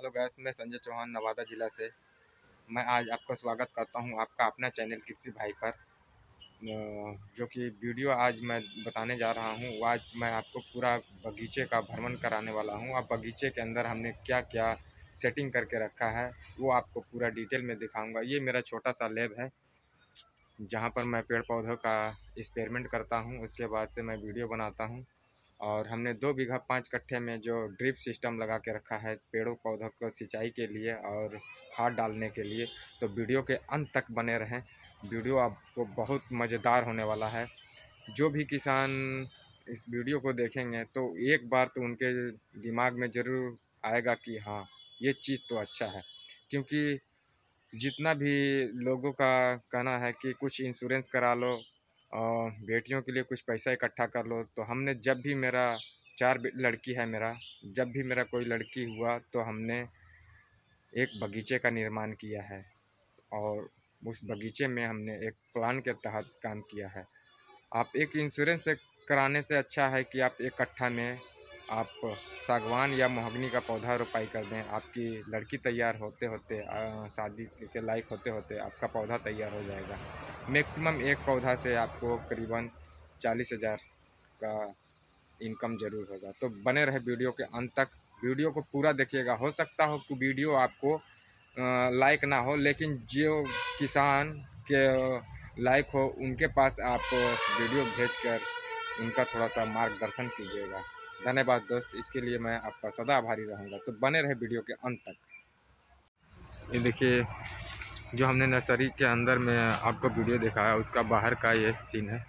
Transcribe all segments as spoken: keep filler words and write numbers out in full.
Hello guys, मैं संजय चौहान नवादा ज़िला से। मैं आज आपका स्वागत करता हूं आपका अपना चैनल कृषि भाई पर। जो कि वीडियो आज मैं बताने जा रहा हूं, वो आज मैं आपको पूरा बगीचे का भ्रमण कराने वाला हूं। अब बगीचे के अंदर हमने क्या क्या सेटिंग करके रखा है वो आपको पूरा डिटेल में दिखाऊंगा। ये मेरा छोटा सा लैब है जहां पर मैं पेड़ पौधों का एक्सपेरिमेंट करता हूं, उसके बाद से मैं वीडियो बनाता हूं। और हमने दो बीघा पाँच कट्ठे में जो ड्रिप सिस्टम लगा के रखा है पेड़ों पौधों को सिंचाई के लिए और खाद डालने के लिए। तो वीडियो के अंत तक बने रहें, वीडियो आपको बहुत मज़ेदार होने वाला है। जो भी किसान इस वीडियो को देखेंगे तो एक बार तो उनके दिमाग में ज़रूर आएगा कि हाँ, ये चीज़ तो अच्छा है। क्योंकि जितना भी लोगों का कहना है कि कुछ इंश्योरेंस करा लो और बेटियों के लिए कुछ पैसा इकट्ठा कर लो, तो हमने जब भी मेरा चार लड़की है मेरा जब भी मेरा कोई लड़की हुआ तो हमने एक बगीचे का निर्माण किया है और उस बगीचे में हमने एक प्लान के तहत काम किया है। आप एक इंश्योरेंस से कराने से अच्छा है कि आप एक कट्ठा में आप सागवान या मोहगनी का पौधा रोपाई कर दें। आपकी लड़की तैयार होते होते शादी के लायक होते होते आपका पौधा तैयार हो जाएगा। मैक्सिमम एक पौधा से आपको करीबन चालीस हज़ार का इनकम ज़रूर होगा। तो बने रहे वीडियो के अंत तक, वीडियो को पूरा देखिएगा। हो सकता हो कि वीडियो आपको लाइक ना हो, लेकिन जो किसान के लाइक हो उनके पास आप वीडियो भेजकर उनका थोड़ा सा मार्गदर्शन कीजिएगा। धन्यवाद दोस्त, इसके लिए मैं आपका सदा आभारी रहूँगा। तो बने रहे वीडियो के अंत तक। ये देखिए, जो हमने नर्सरी के अंदर में आपको वीडियो दिखाया उसका बाहर का ये सीन है।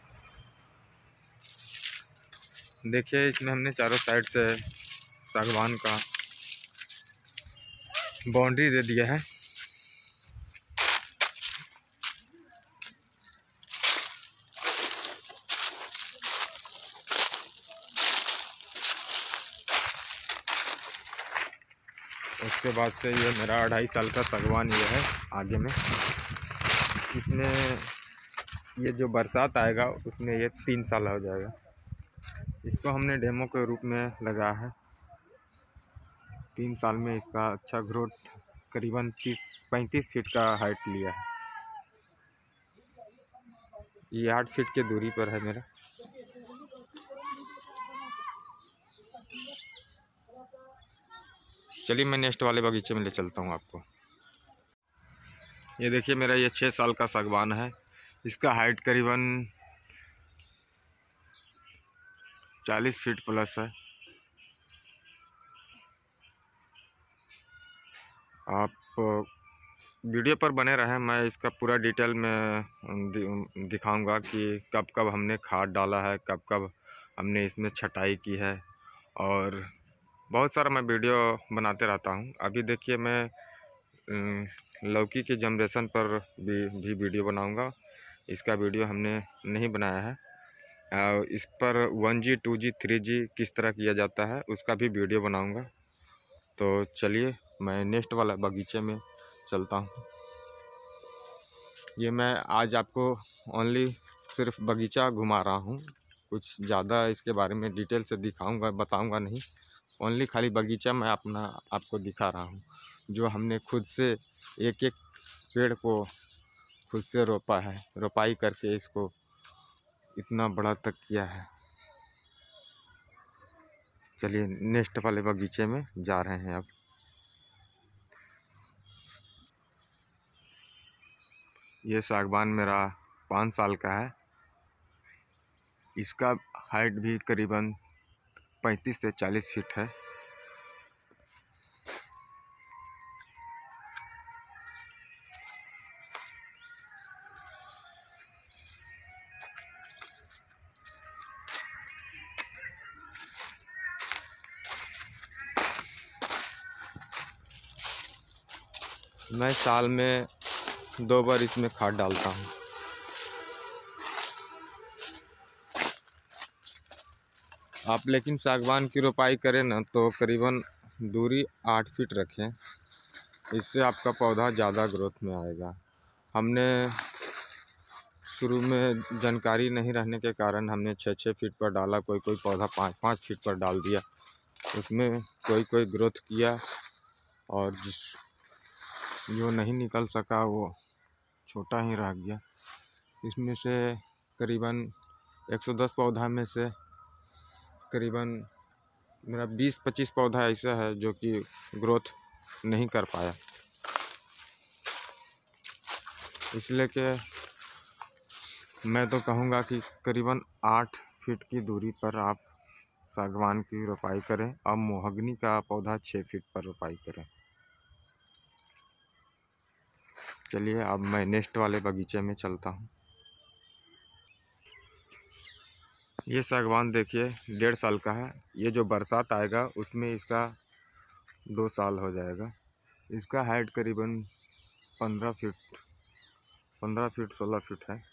देखिए, इसमें हमने चारों साइड से सागवान का बाउंड्री दे दिया है। उसके बाद से ये मेरा अढ़ाई साल का सागवान ये है आगे में। इसमें ये जो बरसात आएगा उसमें ये तीन साल हो जाएगा। इसको हमने डेमो के रूप में लगाया है। तीन साल में इसका अच्छा ग्रोथ करीबन तीस पैंतीस फीट का हाइट लिया है। ये आठ फीट की दूरी पर है मेरा। चलिए मैं नेक्स्ट वाले बगीचे में ले चलता हूँ आपको। ये देखिए, मेरा ये छः साल का सागवान है। इसका हाइट करीबन चालीस फीट प्लस है। आप वीडियो पर बने रहें, मैं इसका पूरा डिटेल में दिखाऊंगा कि कब कब हमने खाद डाला है, कब कब हमने इसमें छटाई की है, और बहुत सारा मैं वीडियो बनाते रहता हूं। अभी देखिए, मैं लौकी के जनरेशन पर भी, भी वीडियो बनाऊंगा। इसका वीडियो हमने नहीं बनाया है। इस पर one G two G three G किस तरह किया जाता है उसका भी वीडियो बनाऊंगा। तो चलिए मैं नेक्स्ट वाला बगीचे में चलता हूँ। ये मैं आज आपको ओनली सिर्फ बगीचा घुमा रहा हूँ, कुछ ज़्यादा इसके बारे में डिटेल से दिखाऊंगा बताऊंगा नहीं। ओनली खाली बगीचा मैं अपना आपको दिखा रहा हूँ, जो हमने खुद से एक एक पेड़ को खुद से रोपा है, रोपाई करके इसको इतना बड़ा तक किया है। चलिए नेक्स्ट वाले बगीचे में जा रहे हैं अब। ये सागवान मेरा पाँच साल का है। इसका हाइट भी करीबन पैंतीस से चालीस फीट है। मैं साल में दो बार इसमें खाद डालता हूँ। आप लेकिन सागवान की रोपाई करें ना तो करीबन दूरी आठ फीट रखें, इससे आपका पौधा ज़्यादा ग्रोथ में आएगा। हमने शुरू में जानकारी नहीं रहने के कारण हमने छः छः फीट पर डाला, कोई कोई पौधा पाँच पाँच फीट पर डाल दिया। उसमें कोई कोई ग्रोथ किया और जिस जो नहीं निकल सका वो छोटा ही रह गया। इसमें से करीबन एक सौ दस पौधा में से करीबन मेरा बीस पच्चीस पौधा ऐसा है जो कि ग्रोथ नहीं कर पाया। इसलिए कि मैं तो कहूँगा कि करीबन आठ फीट की दूरी पर आप सागवान की रोपाई करें और मोहगनी का पौधा छः फीट पर रोपाई करें। चलिए अब मैं नेक्स्ट वाले बगीचे में चलता हूँ। ये सागवान देखिए डेढ़ साल का है। ये जो बरसात आएगा उसमें इसका दो साल हो जाएगा। इसका हाइट करीबन पंद्रह फीट पंद्रह फीट सोलह फीट है।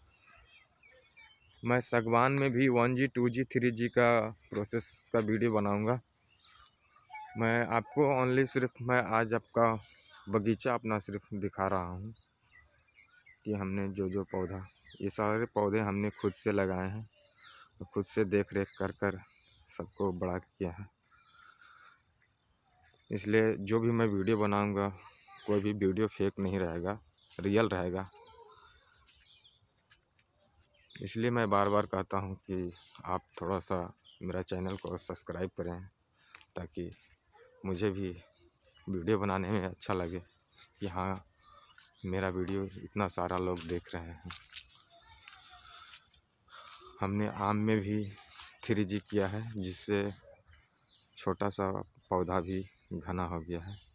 मैं सागवान में भी one G two G three G का प्रोसेस का वीडियो बनाऊंगा। मैं आपको ओनली सिर्फ मैं आज आपका बगीचा अपना सिर्फ दिखा रहा हूं कि हमने जो जो पौधा, ये सारे पौधे हमने खुद से लगाए हैं, खुद से देख रेख कर कर सबको बड़ा किया है। इसलिए जो भी मैं वीडियो बनाऊंगा कोई भी वीडियो फेक नहीं रहेगा, रियल रहेगा। इसलिए मैं बार बार कहता हूं कि आप थोड़ा सा मेरा चैनल को सब्सक्राइब करें ताकि मुझे भी वीडियो बनाने में अच्छा लगे कि हाँ मेरा वीडियो इतना सारा लोग देख रहे हैं। हमने आम में भी थ्री जी किया है जिससे छोटा सा पौधा भी घना हो गया है।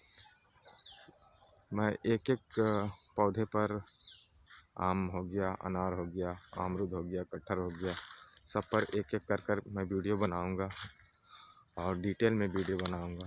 मैं एक एक पौधे पर आम हो गया, अनार हो गया, अमरूद हो गया, कटहल हो गया, सब पर एक एक कर कर मैं वीडियो बनाऊंगा और डिटेल में वीडियो बनाऊंगा।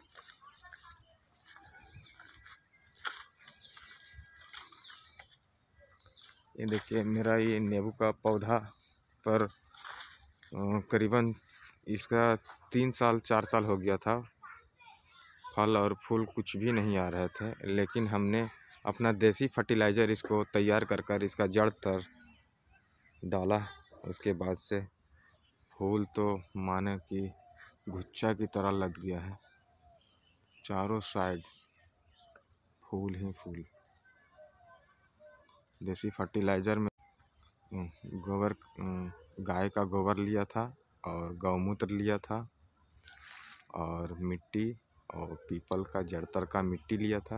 ये देखिए मेरा ये नींबू का पौधा पर करीबन इसका तीन साल चार साल हो गया था। फल और फूल कुछ भी नहीं आ रहे थे, लेकिन हमने अपना देसी फर्टिलाइज़र इसको तैयार कर कर इसका जड़ तर डाला। उसके बाद से फूल तो माने कि गुच्छा की तरह लग गया है, चारों साइड फूल ही फूल। देसी फर्टिलाइज़र में गोबर, गाय का गोबर लिया था और गौमूत्र लिया था और मिट्टी और पीपल का जड़तर का मिट्टी लिया था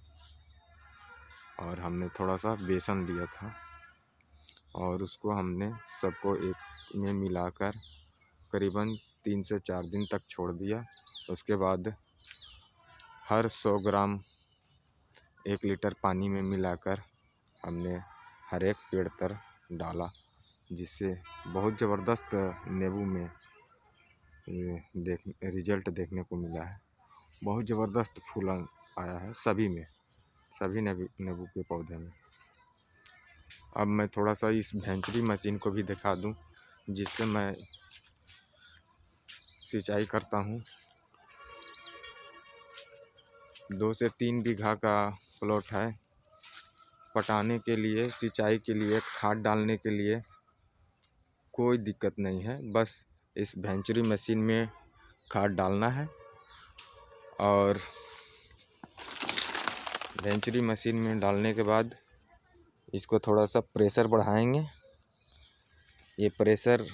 और हमने थोड़ा सा बेसन दिया था और उसको हमने सबको एक में मिलाकर करीबन तीन से चार दिन तक छोड़ दिया। उसके बाद हर सौ ग्राम एक लीटर पानी में मिलाकर हमने हर एक पेड़ पर डाला, जिससे बहुत ज़बरदस्त नींबू में देख रिजल्ट देखने को मिला है। बहुत ज़बरदस्त फूल आया है सभी में, सभी नींबू के पौधे में। अब मैं थोड़ा सा इस भेंचरी मशीन को भी दिखा दूं जिससे मैं सिंचाई करता हूं। दो से तीन बीघा का प्लॉट है। पटाने के लिए, सिंचाई के लिए, खाद डालने के लिए कोई दिक्कत नहीं है। बस इस भेंचरी मशीन में खाद डालना है और भेंचरी मशीन में डालने के बाद इसको थोड़ा सा प्रेशर बढ़ाएंगे। ये प्रेशर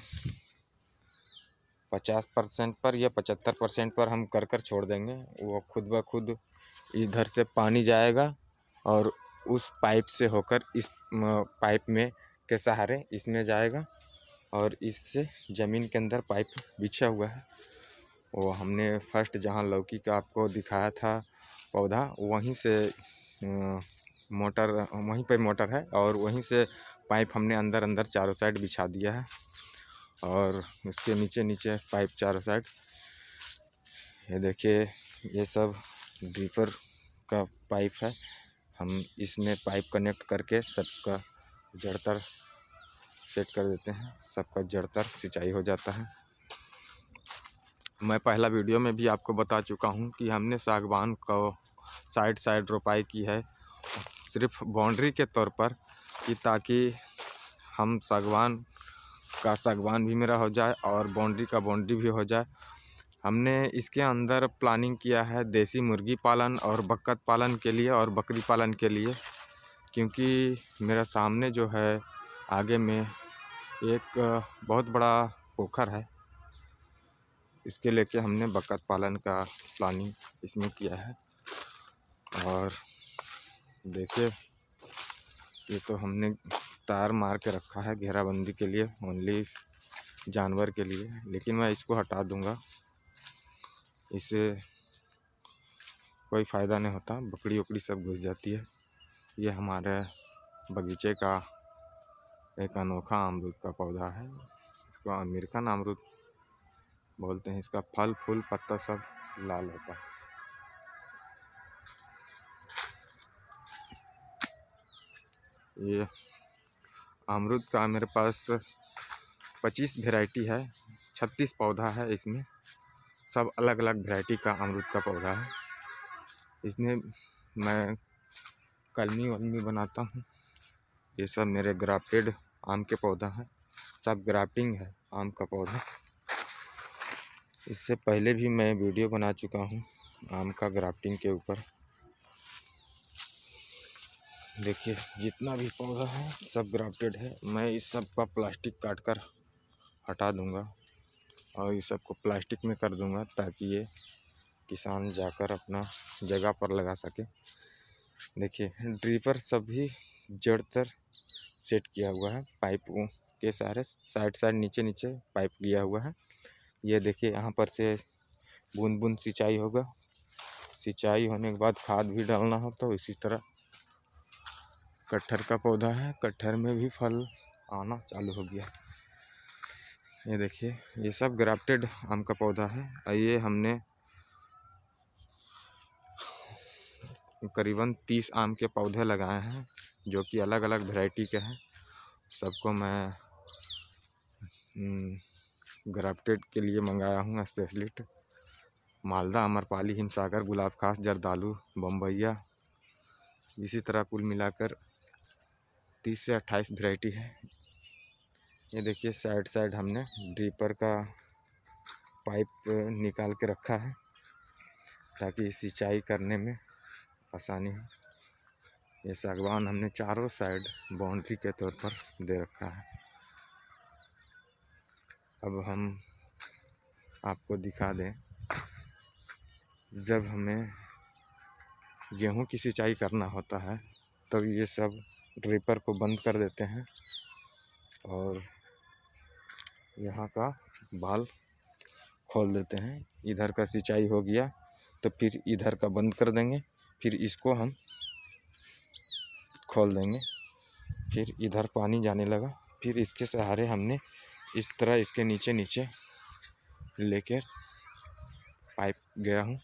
पचास परसेंट पर या पचहत्तर परसेंट पर हम कर कर छोड़ देंगे। वो खुद ब खुद इधर से पानी जाएगा और उस पाइप से होकर इस पाइप में के सहारे इसमें जाएगा और इससे ज़मीन के अंदर पाइप बिछा हुआ है। वो हमने फर्स्ट जहाँ लौकी का आपको दिखाया था पौधा, वहीं से मोटर, वहीं पे मोटर है और वहीं से पाइप हमने अंदर अंदर चारों साइड बिछा दिया है और इसके नीचे नीचे पाइप चारों साइड। ये देखिए ये सब ड्रिपर का पाइप है। हम इसमें पाइप कनेक्ट करके सबका जड़तर सेट कर देते हैं, सबका जड़तर सिंचाई हो जाता है। मैं पहला वीडियो में भी आपको बता चुका हूं कि हमने सागवान को साइड साइड रोपाई की है सिर्फ बाउंड्री के तौर पर, कि ताकि हम सागवान का सागवान भी मेरा हो जाए और बाउंड्री का बाउंड्री भी हो जाए। हमने इसके अंदर प्लानिंग किया है देसी मुर्गी पालन और बत्तख पालन के लिए और बकरी पालन के लिए, क्योंकि मेरा सामने जो है आगे में एक बहुत बड़ा पोखर है, इसके लेके हमने बत्तख पालन का प्लानिंग इसमें किया है। और देखिए ये तो हमने तार मार के रखा है घेराबंदी के लिए, ओनली जानवर के लिए, लेकिन मैं इसको हटा दूंगा, इससे कोई फ़ायदा नहीं होता, बकरी उकड़ी सब घुस जाती है। ये हमारे बगीचे का एक अनोखा अमरूद का पौधा है, इसको अमेरिकन अमरूद बोलते हैं। इसका फल फूल पत्ता सब लाल होता है। ये अमरूद का मेरे पास पच्चीस वैरायटी है, छत्तीस पौधा है इसमें, सब अलग अलग वैरायटी का अमरूद का पौधा है। इसमें मैं कलमी वलमी बनाता हूँ। ये सब मेरे ग्राफ्टेड आम के पौधा है, सब ग्राफ्टिंग है आम का पौधा। इससे पहले भी मैं वीडियो बना चुका हूँ आम का ग्राफ्टिंग के ऊपर। देखिए जितना भी पौधा है सब ग्राफ्टेड है। मैं इस सब का प्लास्टिक काट कर हटा दूंगा और इस सब को प्लास्टिक में कर दूंगा, ताकि ये किसान जाकर अपना जगह पर लगा सके। देखिए ड्रिपर सभी जड़ तर सेट किया हुआ है, पाइप के सारे साइड साइड नीचे नीचे पाइप दिया हुआ है। ये देखिए यहाँ पर से बूंद बूंद सिंचाई होगा, सिंचाई होने के बाद खाद भी डालना हो। तो इसी तरह कटहर का पौधा है, कटहर में भी फल आना चालू हो गया। ये देखिए ये सब ग्राफ्टेड आम का पौधा है। और ये हमने करीबन तीस आम के पौधे लगाए हैं, जो कि अलग अलग वैरायटी के हैं। सबको मैं ग्राफ्टेड के लिए मंगाया हूँ स्पेशलिस्ट। मालदा, अमरपाली, हिमसागर, गुलाब खास, जर्दालू, बम्बैया, इसी तरह कुल मिलाकर तीस से अट्ठाईस वैरायटी है। ये देखिए साइड साइड हमने ड्रिपर का पाइप निकाल के रखा है, ताकि सिंचाई करने में आसानी हो। ये सागवान हमने चारों साइड बाउंड्री के तौर पर दे रखा है। अब हम आपको दिखा दें, जब हमें गेहूं की सिंचाई करना होता है तब ये सब ड्रिपर को बंद कर देते हैं और यहाँ का बाल खोल देते हैं। इधर का सिंचाई हो गया तो फिर इधर का बंद कर देंगे, फिर इसको हम खोल देंगे, फिर इधर पानी जाने लगा, फिर इसके सहारे हमने इस तरह इसके नीचे नीचे लेकर पाइप गया हूँ।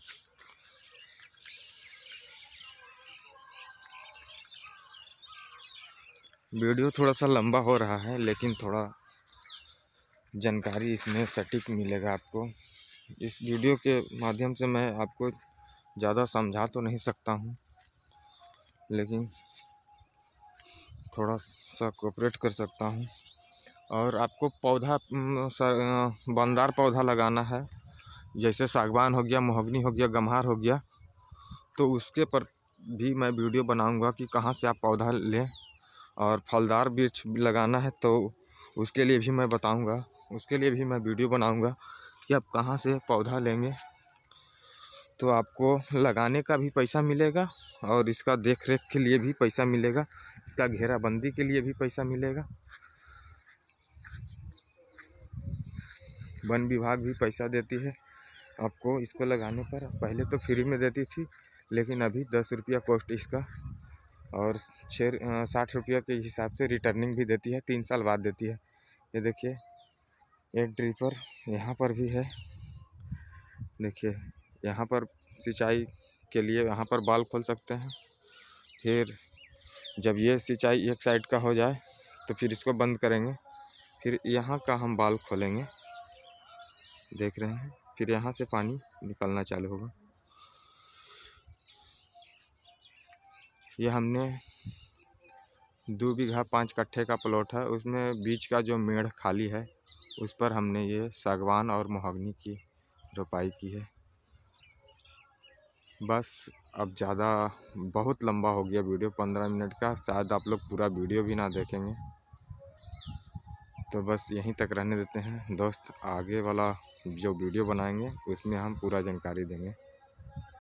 वीडियो थोड़ा सा लंबा हो रहा है, लेकिन थोड़ा जानकारी इसमें सटीक मिलेगा आपको। इस वीडियो के माध्यम से मैं आपको ज़्यादा समझा तो नहीं सकता हूँ, लेकिन थोड़ा सा कोऑपरेट कर सकता हूँ। और आपको पौधा बनदार पौधा लगाना है, जैसे सागवान हो गया, मोहगनी हो गया, गम्हार हो गया, तो उसके पर भी मैं वीडियो बनाऊंगा कि कहाँ से आप पौधा लें। और फलदार वृक्ष लगाना है तो उसके लिए भी मैं बताऊंगा, उसके लिए भी मैं वीडियो बनाऊंगा कि आप कहाँ से पौधा लेंगे। तो आपको लगाने का भी पैसा मिलेगा और इसका देख रेख के लिए भी पैसा मिलेगा, इसका घेराबंदी के लिए भी पैसा मिलेगा। वन विभाग भी पैसा देती है आपको इसको लगाने पर। पहले तो फ्री में देती थी, लेकिन अभी दस रुपया कॉस्ट इसका, और छः साठ रुपया के हिसाब से रिटर्निंग भी देती है, तीन साल बाद देती है। ये देखिए एक ड्रिपर यहाँ पर भी है। देखिए यहाँ पर सिंचाई के लिए यहाँ पर बाल खोल सकते हैं। फिर जब ये सिंचाई एक साइड का हो जाए तो फिर इसको बंद करेंगे, फिर यहाँ का हम बाल खोलेंगे, देख रहे हैं, फिर यहाँ से पानी निकलना चालू होगा। ये हमने दो बीघा पाँच कट्ठे का प्लॉट है, उसमें बीच का जो मेड़ खाली है उस पर हमने ये सागवान और मोहगनी की रोपाई की है। बस अब ज़्यादा बहुत लंबा हो गया वीडियो, पंद्रह मिनट का, शायद आप लोग पूरा वीडियो भी ना देखेंगे, तो बस यहीं तक रहने देते हैं दोस्त। आगे वाला जो वीडियो बनाएंगे उसमें हम पूरा जानकारी देंगे।